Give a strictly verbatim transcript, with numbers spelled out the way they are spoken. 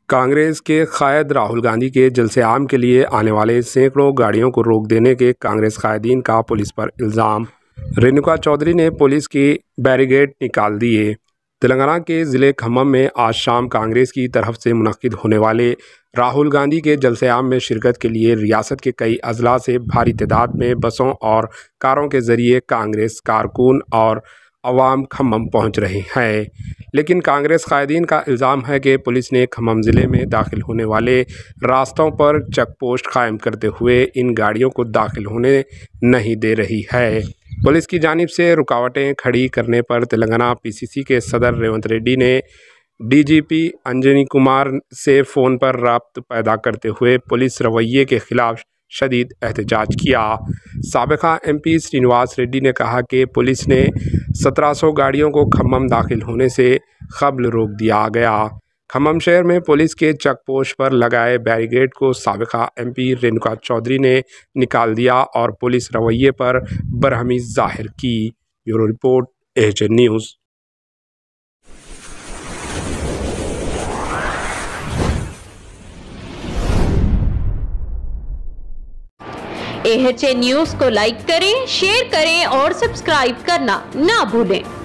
कांग्रेस के कायद राहुल गांधी के जलसे-आम के लिए आने वाले सैकड़ों गाड़ियों को रोक देने के कांग्रेस कायदीन का पुलिस पर इल्ज़ाम। रेणुका चौधरी ने पुलिस की बैरिकेड निकाल दिए। तेलंगाना के ज़िले खम्मम में आज शाम कांग्रेस की तरफ से मुनक्किद होने वाले राहुल गांधी के जलसे-आम में शिरकत के लिए रियासत के कई अजला से भारी तादाद में बसों और कारों के जरिए कांग्रेस कारकुन और अवाम खम्मम पहुंच रहे हैं, लेकिन कांग्रेस कायदीन का इल्ज़ाम है कि पुलिस ने खम्मम ज़िले में दाखिल होने वाले रास्तों पर चेक पोस्ट कायम करते हुए इन गाड़ियों को दाखिल होने नहीं दे रही है। पुलिस की जानिब से रुकावटें खड़ी करने पर तेलंगाना पीसीसी के सदर रेवंत रेड्डी ने डीजीपी अंजनी कुमार से फ़ोन पर राब्ता पैदा करते हुए पुलिस रवैये के खिलाफ शदीद एहतजाज किया। साबिका एमपी श्रीनिवास रेड्डी ने कहा कि पुलिस ने सत्रह सौ गाड़ियों को खम्मम दाखिल होने से कबल रोक दिया गया। खम्मम शहर में पुलिस के चेक पोस्ट पर लगाए बैरिकेड को साबिका एमपी रेणुका चौधरी ने निकाल दिया और पुलिस रवैये पर बरहमी जाहिर की। Bureau report, AHN news. AHN news को लाइक करें, शेयर करें और सब्सक्राइब करना ना भूलें।